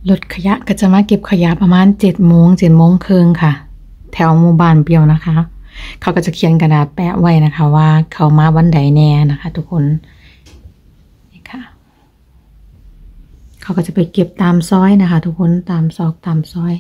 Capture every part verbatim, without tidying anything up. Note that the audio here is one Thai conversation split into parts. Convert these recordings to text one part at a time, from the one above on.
รถขยะก็จะมาเก็บขยะประมาณเจ็ดโมงเจ็ดโมงครึ่งค่ะแถวหมู่บ้านเปียวนะคะเขาก็จะเขียนกระดาษแปะไว้นะคะว่าเขามาวันใดแน่นะคะทุกคนนี่ค่ะเขาก็จะไปเก็บตามซอยนะคะทุกคนตามซอกตามซอย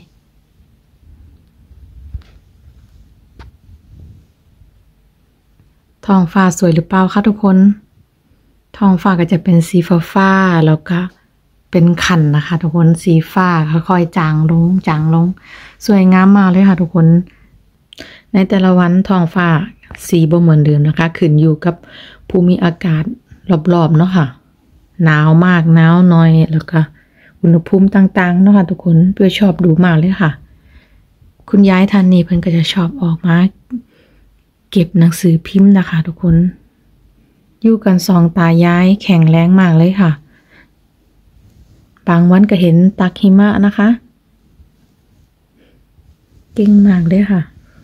ท้องฟ้าสวยหรือเปล่าคะทุกคนท้องฟ้าก็จะเป็นสีฟ้าฟ้าแล้วก็เป็นขันนะคะทุกคนสีฟ้าค่อยๆจางลงจางลงสวยงามมากเลยค่ะทุกคนในแต่ละวันท้องฟ้าสีบ่เหมือนเดิมนะคะขึ้นอยู่กับภูมิอากาศรอบๆเนาะค่ะหนาวมากหนาวน้อยแล้วก็อุณหภูมิต่างๆเนาะค่ะทุกคนเพื่อชอบดูมากเลยค่ะคุณยายท่านนี้เพิ่นก็จะชอบออกมาเก็บหนังสือพิมพ์นะคะทุกคนอยู่กันสองตายายแข็งแรงมากเลยค่ะบางวันก็เห็นตักหิมะนะคะเก่งมากเลยค่ะ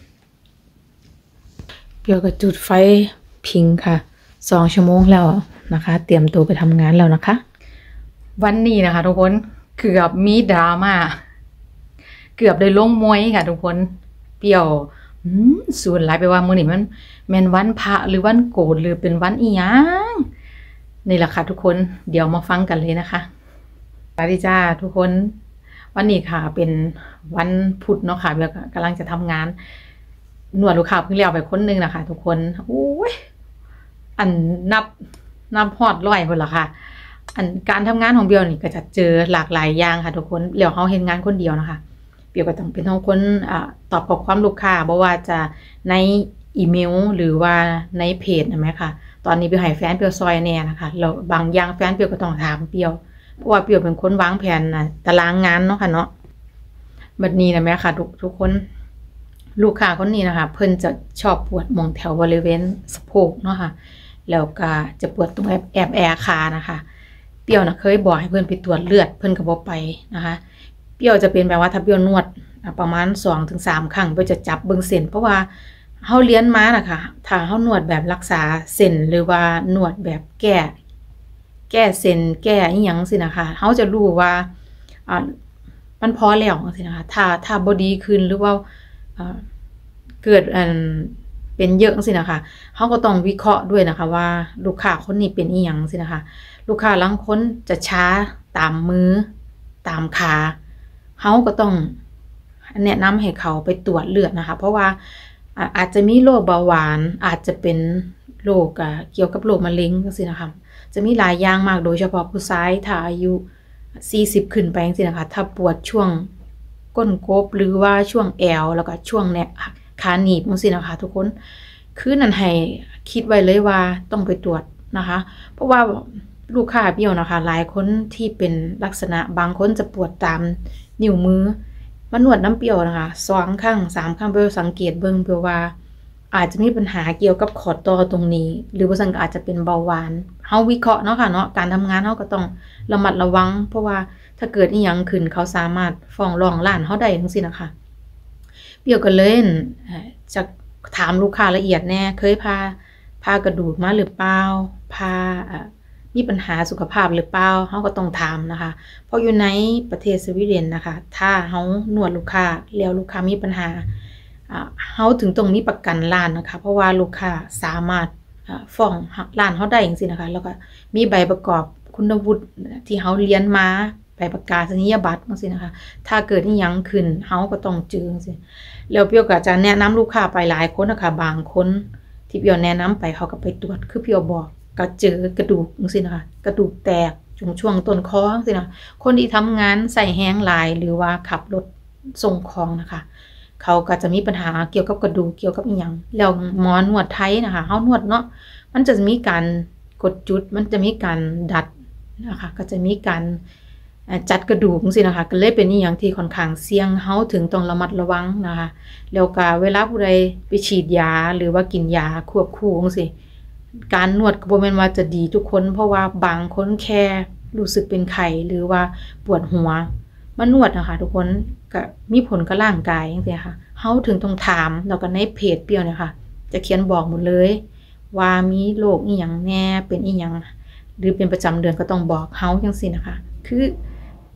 เปียวก็จุดไฟพิงค่ะสองชั่วโมงแล้วนะคะเตรียมตัวไปทำงานแล้วนะคะวันนี้นะคะทุกคนเกือบมีดราม่าเกือบได้ลงมวยค่ะทุกคนเปียวส่วนหลายไปว่ามื้อนี้มันแม่นวันพระหรือวันโกนหรือเป็นวันอีหยังนี่แหละค่ะทุกคนเดี๋ยวมาฟังกันเลยนะคะสวัสดีจ้าทุกคนวันนี้ค่ะเป็นวันพุธเนาะค่ะเบียกำลังจะทำงานหนวดลูกค้าเพิ่งเลี้ยวไปคนนึงนะคะทุกคนโอ้ยอันนับนับฮอดร้อยคนละค่ะอันการทำงานของเบียวนี่ก็จะเจอหลากหลายอย่างค่ะทุกคนเลี้ยวเขาเห็นงานคนเดียวนะคะเบียวก็ต้องเป็นทั้งคนอ่าตอบข้อความลูกค้าบ่ว่าจะในอีเมลหรือว่าในเพจนะไหมค่ะตอนนี้เบียวให้แฟนเบียวซอยแน่นะคะแล้วบางอย่างแฟนเบียวก็ต้องถามเบียวเพราะว่าเปียวเป็นคนวางแผนนะตารางงานเนาะค่ะเนาะบัดนี้นะแม่ค่ะทุกทุกคนลูกค้าคนนี้นะคะเพิ่นจะชอบปวดมองแถวบริเวณสะโพกเนาะค่ะแล้วก็จะปวดตรงแอบแอบแอร์คานะคะเปียวนะเคยบอกให้เพิ่นไปตรวจเลือดเพิ่นก็บ่ไปนะคะเปียวจะเป็นแบบว่าถ้าเปียวนวดประมาณ สองถึงสาม ครั้งเปียวจะจับเบิ่งเส้นเพราะว่าเฮาเรียนมานะคะถ้าเฮานวดแบบรักษาเส้นหรือว่านวดแบบแก้แก้เส้นแก้อีหยังสินะคะเขาจะรู้ว่าอ่ามันพอแล้วสินะคะถ้าถ้าบ่ดีขึ้นหรือว่าอ่าเกิดอันเป็นเยอะสินะคะเขาก็ต้องวิเคราะห์ด้วยนะคะว่าลูกค้าคนนี้เป็นอีหยังสินะคะลูกค้าบางคนจะช้าตามมือตามขาเขาก็ต้องแนะนำให้เขาไปตรวจเลือดนะคะเพราะว่าอาจจะมีโรคเบาหวานอาจจะเป็นโรคเกี่ยวกับโรคมะเร็งสินะคะจะมีหลายอย่างมากโดยเฉพาะผู้ชายถ้าอายุสี่สิบขึ้นไปจังซี่นะคะถ้าปวดช่วงก้นกบหรือว่าช่วงแอวแล้วก็ช่วงแนวขาหนีบจังซี่นะคะทุกคนคือนั่นให้คิดไว้เลยว่าต้องไปตรวจนะคะเพราะว่าลูกค้าเบี้ยวนะคะหลายคนที่เป็นลักษณะบางคนจะปวดตามนิ้วมือมานวดน้ำเปรี้ยวนะคะสองครั้งสามครั้งเบี้ยวสังเกตเบิ่งเพื่อว่าอาจจะมีปัญหาเกี่ยวกับขอต่อตรงนี้หรือว่าสังอาจจะเป็นเบาหวานเฮาวิเคราะห์เนาะค่ะเนาะการทำงานเฮาก็ต้องระมัดระวังเพราะว่าถ้าเกิดอีหยังขึ้นเขาสามารถฟ้องร้องร้านเฮาได้จังซี่นะคะเปียวก็เลยจะถามลูกค้าละเอียดแน่เคยพาพากระดูกมาหรือเปล่าพามีปัญหาสุขภาพหรือเปล่าเฮาก็ต้องถามนะคะเพราะอยู่ในประเทศสวีเดนนะคะถ้าเฮานวดลูกค้าแล้วลูกค้ามีปัญหาเฮาถึงตรงนี้ประกันร้านนะคะเพราะว่าลูกค้าสามารถฟ้องร้านเฮาได้จังซี่นะคะแล้วก็มีใบประกอบคุณวุฒิที่เฮาเรียนมาใบประกาศนียบัตรจังซี่นะคะถ้าเกิดอีหยังขึ้นเฮาก็ต้องเจอจังซี่แล้วเปียวก็จะแนะนำลูกค้าไปหลายคนนะคะบางคนที่เปียวแนะนำไปเขาก็ไปตรวจคือเปียวบอกก็เจอกระดูกจังซี่นะคะกระดูกแตกช่วงช่วงต้นคอจังซี่นะคนที่ทำงานใส่แห้งหลายหรือว่าขับรถส่งของนะคะเขาก็จะมีปัญหาเกี่ยวกับกระดูกเกี่ยวกับอีหยังแล้วหมอนวดไทยนะคะเฮานวดเนาะมันจะมีการกดจุดมันจะมีการดัดนะคะก็จะมีการจัดกระดูกจังซี่นะคะก็เลยเป็นอีหยังที่ค่อนข้างเสี่ยงเฮาถึงต้องระมัดระวังนะคะแล้วก็เวลาผู้ใดไปฉีดยาหรือว่ากินยาควบคู่จังซี่การนวดก็บ่แม่นว่าจะดีทุกคนเพราะว่าบางคนแค่รู้สึกเป็นไข้หรือว่าปวดหัวมานวดนะคะทุกคนก็มีผลกับร่างกายจังซี่ค่ะเฮาถึงต้องถามแล้วก็ในเพจเปียวเนี่ยค่ะจะเขียนบอกหมดเลยว่ามีโรคอีหยังแน่เป็นอีหยังหรือเป็นประจำเดือนก็ต้องบอกเฮาจังซี่นะคะคือ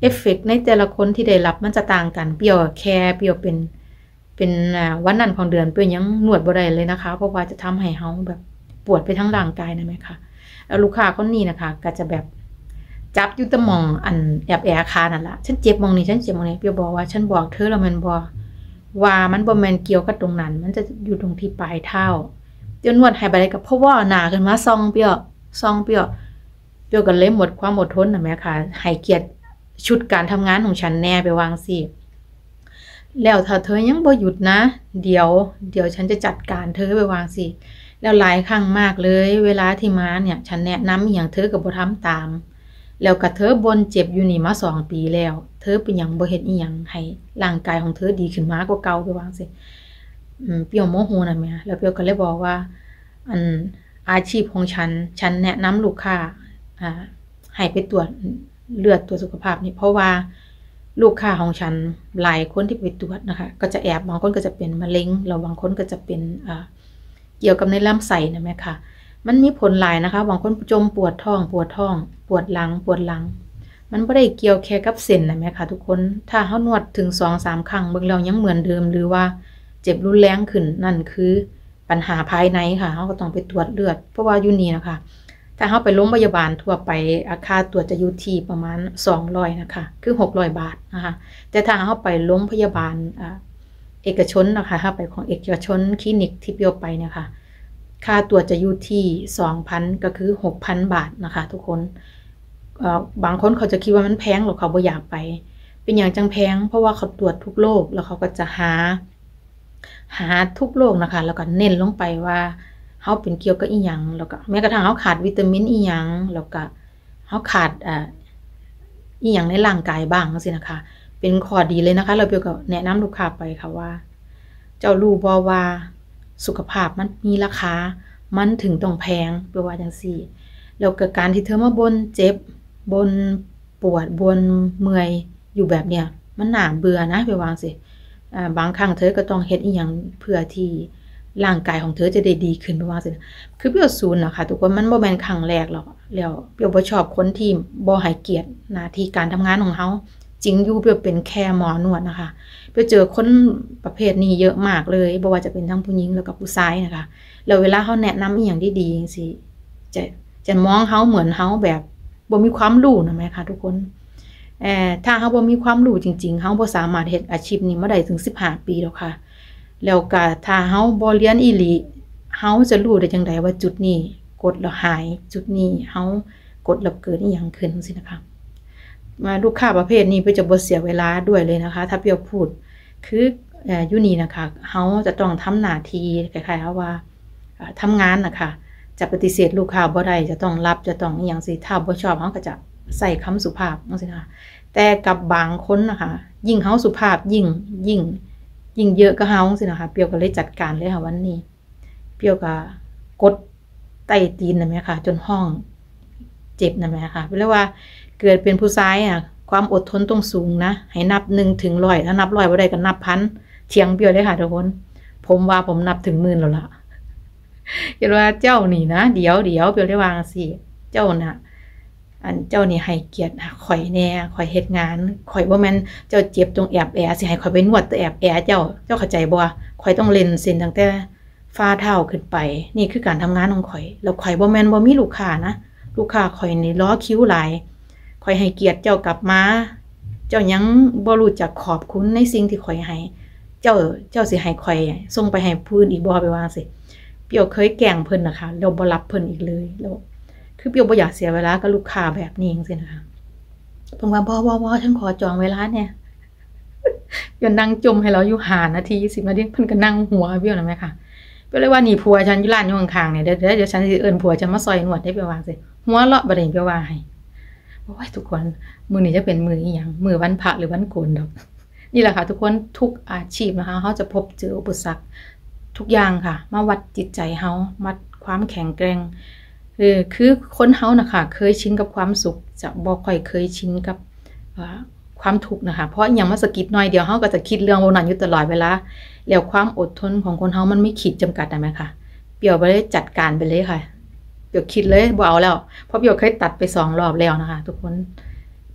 เอฟเฟกต์ในแต่ละคนที่ได้รับมันจะต่างกันเปรียวแค่เปรียวเป็นเป็นวันนั้นของเดือนเปรียวยังนวดบ่ได้เลยนะคะเพราะว่าจะทำให้เฮาแบบปวดไปทั้งร่างกายนะแม่ค่ะแล้วลูกค้าคนนี้นะคะก็จะแบบจับอยู่ตะมองอันแอบแอคานั่นล่ะฉันเจ็บมองนี้ฉันเจ็บมองนี้เปรียวบอกว่าฉันบอกเธอแล้วมันบ่ว่ามันบ่แม่นเกี่ยวกับตรงนั้นมันจะอยู่ตรงที่ปลายเท้าเดี๋ยวนวดให้ไปได้ก็เพราะว่าหน้าขึ้นมาส่องเปรียวส่องเปรียวเปรียวก็เลยหมดความอดทนนะแม่ค่ะให้เกียรติชุดการทำงานของฉันแน่ไปวางสิแล้วถ้าเธอยังบ่หยุดนะเดี๋ยวเดี๋ยวฉันจะจัดการเธอไปวางสิแล้วหลายครั้งมากเลยเวลาที่มาเนี่ยฉันแนะนำอย่างเธอก็บ่ทำตามแล้วก็เธอบ่นเจ็บอยู่นี่มาสองปีแล้วเธอเป็นหยังบ่เฮ็ดอีหยังให้ร่างกายของเธอดีขึ้นมากกว่าเก่าไปวางสิอืมเปียวโมโหนะแม่แล้วเปียวก็เลยบอกว่าอันอาชีพของฉันฉันแนะนำลูกค้าอ่าให้ไปตรวจเลือดตรวจสุขภาพนี่เพราะว่าลูกค้าของฉันหลายคนที่ไปตรวจนะคะก็จะแอบบางคนก็จะเป็นมะเร็งแล้วบางคนก็จะเป็นอ่าเกี่ยวกับในลำไส้นะแม่ค่ะมันมีผลหลายนะคะบางคนจมปวดท้องปวดท้องปวดหลังปวดหลังมันไม่ได้เกี่ยวแค่กับเส้นนะแม่ค่ะทุกคนถ้าเขานวดถึง สองถึงสาม ครั้งเบิ่งแล้วยังเหมือนเดิมหรือว่าเจ็บรุนแรงขึ้นนั่นคือปัญหาภายในค่ะเขาก็ต้องไปตรวจเลือดเพราะว่าอยู่นี่นะคะถ้าเขาไปโรงพยาบาลทั่วไปอาค่าตรวจจะอยู่ที่ประมาณสองร้อยนะคะคือหกร้อยบาทนะคะแต่ถ้าเขาไปโรงพยาบาลอ่าเอกชนนะคะถ้าไปของเอกชนคลินิกที่เปียวไปเนี่ยค่ะค่าตรวจจะอยู่ที่ สองพัน ก็คือ หกพัน บาทนะคะทุกคนเอ่อบางคนเขาจะคิดว่ามันแพงหรอกเขาบ่อยากไปเป็นอย่างจังแพงเพราะว่าเขาตรวจทุกโรคแล้วเขาก็จะหาหาทุกโรคนะคะแล้วก็เน้นลงไปว่าเขาเป็นเกี่ยวกับอีหยังแล้วก็แม้กระทั่งเขาขาดวิตามินอีหยังแล้วก็เขาขาดอ่าอีหยังในร่างกายบ้างสินะคะเป็นข้อดีเลยนะคะเราเปียวก็แนะนำลูกค้าไปค่ะว่าเจ้ารู้บ่ว่าสุขภาพมันมีราคามันถึงต้องแพงเปียวว่าจังซี่แล้วก็การที่เธอมาบ่นเจ็บบนปวดบนเมื่อยอยู่แบบเนี้ยมันน่าเบื่อนะเปียวว่าสิอ่าบางครั้งเธอก็ต้องเฮ็ดอีหยังเพื่อที่ร่างกายของเธอจะได้ดีขึ้นเปียวว่าสิคือเปียวศูนย์นะคะทุกคนมันบ่แม่นครั้งแรกหรอกแล้วเปียวบ่ชอบคนที่บ่ให้เกียรติหน้าที่การทำงานของเฮาจริงอยู่เปียวเป็นแค่หมอนวดนะคะเปียวเจอคนประเภทนี้เยอะมากเลยบ่ว่าจะเป็นทั้งผู้หญิงแล้วก็ผู้ชายนะคะแล้วเวลาเฮาแนะนำอีหยังดีๆจังซี่จะจะมองเฮาเหมือนเฮาแบบบ่มีความรู้นะแม่ค่ะทุกคนเอ่อถ้าเฮาบ่มีความรู้จริงๆเฮาบ่สามารถเฮ็ดอาชีพนี้มาได้ถึงสิบห้าปีหรอกค่ะแล้วก็ถ้าเฮาบ่เรียนอีหลีเฮาจะรู้ได้จังได๋ว่าจุดนี้กดแล้วหายจุดนี้เฮากดแล้วเกิดอีหยังขึ้นจังซี่นะคะมาลูกค้าประเภทนี้เพิ่นจะบ่เสียเวลาด้วยเลยนะคะถ้าเปียวพูดคือเอ่ออยู่นี่นะคะเฮาจะต้องทำหน้าที่คล้ายๆว่าทำงานนะคะจะปฏิเสธลูกค้าบ่ได้จะต้องรับจะต้องอีหยังสิถ้าบ่ชอบเฮาก็จะใส่คำสุภาพจังซี่นะคะแต่กับบางคนนะคะยิ่งเฮาสุภาพยิ่งยิ่งยิ่งเยอะก็เฮาจังซี่นะคะเปียวก็เลยจัดการเลยค่ะวันนี้เปียวก็กดใต้ตีนน่ะแม่ค่ะจนห้องเจ็บน่ะแม่ค่ะเรียกว่าเกิดเป็นผู้ชายอ่ะความอดทนต้องสูงนะให้นับหนึ่งถึงร้อยถ้านับร้อยบ่ได้ก็นับพันเถียงเปียวเลยค่ะทุกคนผมว่าผมนับถึงหมื่นแล้วล่ะเห็นว่าเจ้านี่นะเดี๋ยวเดี๋ยวเปียวได้วางสิเจ้าน่ะอันเจ้านี่ให้เกียรติข่อยแน่ข่อยเฮ็ดงานข่อยบ่แม่นเจ้าเจ็บตรงแอบแอสิให้ข่อยไปนวดแต่แอบแอเจ้าเจ้าเข้าใจบ่ข่อยต้องเล่นเส้นตั้งแต่ฝ่าเท้าขึ้นไปนี่คือการทำงานของข่อยแล้วข่อยบ่แม่นบ่มีลูกค้านะลูกค้าข่อยนี่ล้อคิ้วหลายข่อยให้เกียรติเจ้ากลับมาเจ้ายังบ่รู้จักขอบคุณในสิ่งที่ข่อยให้เจ้าเจ้าสิให้ข่อยส่งไปให้ผู้อื่นอีกบ่ไปว่าสิเปียวเคยแกล้งเพิ่นนะคะแล้วบ่รับเพิ่นอีกเลยแล้วคือเปียวบ่อยากเสียเวลากับลูกค้าแบบนี้จังซี่นะคะเพิ่นว่าบ่ๆๆฉันขอจองเวลาเนี่ยอย่านั่งจมให้เราอยู่ห้านาทีสิบนาทีเพิ่นก็นั่งหัวเปียวนั่นแหมค่ะเปียวเลยว่านี่ผัวฉันอยู่ร้านอยู่ข้างๆเนี่ยเดี๋ยวเดี๋ยวฉันสิเอิ้นผัวฉันมาซอยนวดให้เปียวว่าสิหัวเลาะบ่ได้เปียวว่าให้โอ้ยทุกคนมื้อนี้จะเป็นมื้ออีหยังมื้อวันพระหรือวันโกนดอกนี่แหละค่ะทุกคนทุกอาชีพนะคะเฮาจะพบเจออุปสรรคทุกอย่างค่ะมาวัดจิตใจเฮาวัดความแข็งแกร่งเออคือคนเฮานะคะเคยชินกับความสุขจะบ่ค่อยเคยชินกับความทุกข์นะคะเพราะอย่างมาสะกิดหน่อยเดียวเฮาก็จะคิดเรื่องโบนั้นอยู่ตลอดเวลาแล้วความอดทนของคนเฮามันไม่ขีดจำกัดได้ไหมคะเปียวไปเลยจัดการไปเลยค่ะเปียวคิดเลยบ่เอาแล้วเพราะเปียวเคยตัดไปสองรอบแล้วนะคะทุกคนเปียว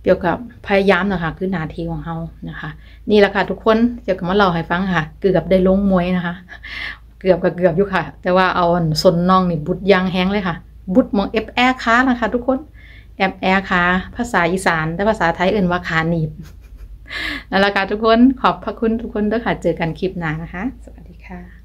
กี่ยวกับพยายามนะคะคือหน้าที่ของเฮานะคะนี่แหละค่ะทุกคนเดี๋ยวก็มาเล่าให้ฟังค่ะเกือบได้ลงมวยนะคะเกือบกับเกือบอยู่ค่ะแต่ว่าเอาสนน้องนี่บุดยางแห้งเลยค่ะบุดมองเอฟแอร์ค้านะคะทุกคนแอบแอร์ค้าภาษาอีสานแต่ภาษาไทยเอื่นว่าขาหนีบนั่นแหละค่ะทุกคนขอบพระคุณทุกคนด้วยค่ะเจอกันคลิปหน้านะคะสวัสดีค่ะ